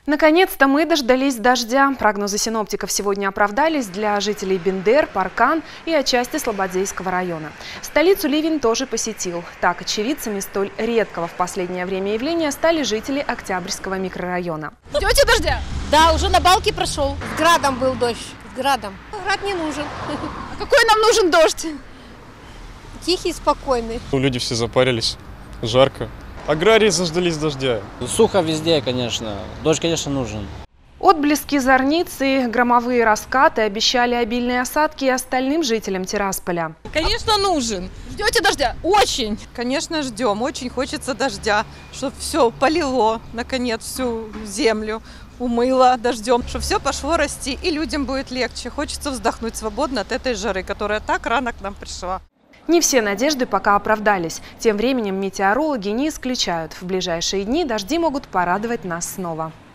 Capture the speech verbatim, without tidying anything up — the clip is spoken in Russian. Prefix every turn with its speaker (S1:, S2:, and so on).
S1: Наконец-то мы дождались дождя. Прогнозы синоптиков сегодня оправдались для жителей Бендер, Паркан и отчасти Слободейского района. Столицу ливень тоже посетил. Так, очевидцами столь редкого в последнее время явления стали жители Октябрьского микрорайона.
S2: Ждете дождя?
S3: Да, уже на Балке прошел. С градом был дождь. С градом. Град не нужен.
S2: А какой нам нужен дождь?
S3: Тихий, спокойный.
S4: Люди все запарились. Жарко. Аграрии заждались дождя.
S5: Сухо везде, конечно. Дождь, конечно, нужен.
S1: Отблески зорниц и громовые раскаты обещали обильные осадки и остальным жителям Тирасполя.
S2: Конечно, нужен. Ждете дождя? Очень.
S6: Конечно, ждем. Очень хочется дождя, чтобы все полило, наконец, всю землю, умыло дождем, чтобы все пошло расти, и людям будет легче. Хочется вздохнуть свободно от этой жары, которая так рано к нам пришла.
S1: Не все надежды пока оправдались. Тем временем метеорологи не исключают, в ближайшие дни дожди могут порадовать нас снова.